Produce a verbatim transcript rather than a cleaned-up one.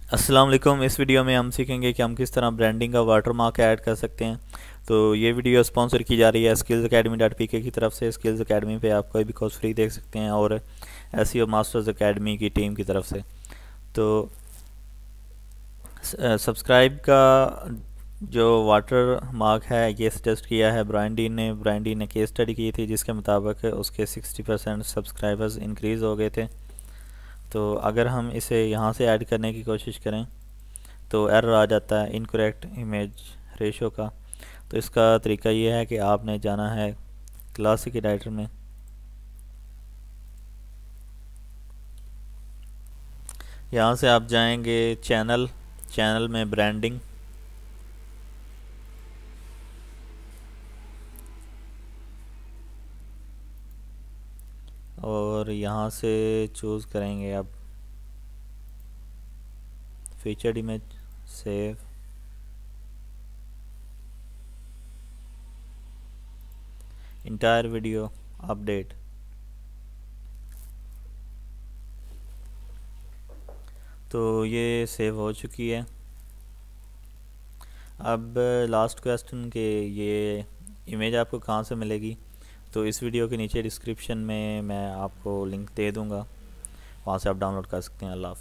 अस्सलाम वालेकुम। इस वीडियो में हम सीखेंगे कि हम किस तरह ब्रांडिंग का वाटर मार्क ऐड कर सकते हैं। तो ये वीडियो स्पॉन्सर की जा रही है स्किल्स अकेडमी डॉट पी के की तरफ से। स्किल्स अकेडमी पे आप कोई भी कोर्स फ्री देख सकते हैं और S E O masters academy की टीम की तरफ से। तो सब्सक्राइब का जो वाटर मार्क है ये सजेस्ट किया है ब्रांडीन ने। ब्रांडीन ने केस स्टडी की थी जिसके मुताबिक उसके सिक्सटी परसेंट सब्सक्राइबर्स इंक्रीज़ हो गए थे। तो अगर हम इसे यहाँ से ऐड करने की कोशिश करें तो एरर आ जाता है इनकरेक्ट इमेज रेशो का। तो इसका तरीका ये है कि आपने जाना है क्लासिक एडिटर में, यहाँ से आप जाएंगे चैनल चैनल में ब्रांडिंग, और यहाँ से चूज़ करेंगे अब featured image, save, entire video, update. तो ये सेव हो चुकी है। अब लास्ट क्वेश्चन के ये इमेज आपको कहाँ से मिलेगी, तो इस वीडियो के नीचे डिस्क्रिप्शन में मैं आपको लिंक दे दूँगा, वहाँ से आप डाउनलोड कर सकते हैं। अल्लाह हाफ़िज़।